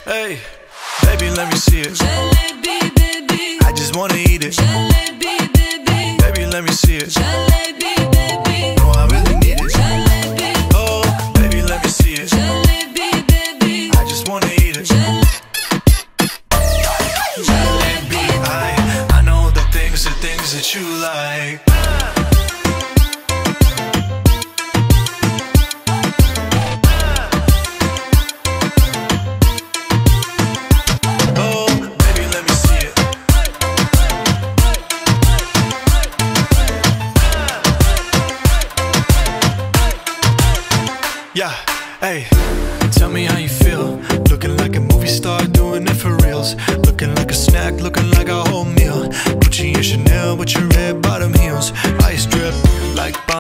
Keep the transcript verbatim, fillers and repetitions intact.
Hey, baby, let me see it. Jalebi, baby. I just wanna eat it. Jalebi, baby. Baby, let me see it. Jalebi, baby. No, I really need it. Jalebi. Oh, baby, let me see it. Jalebi, baby. I just wanna eat it. Jalebi, I, I know the things, the things that you like. Yeah, hey, tell me how you feel. Looking like a movie star, doing it for reals. Looking like a snack, looking like a whole meal. Gucci and Chanel with your red bottom heels. Ice drip like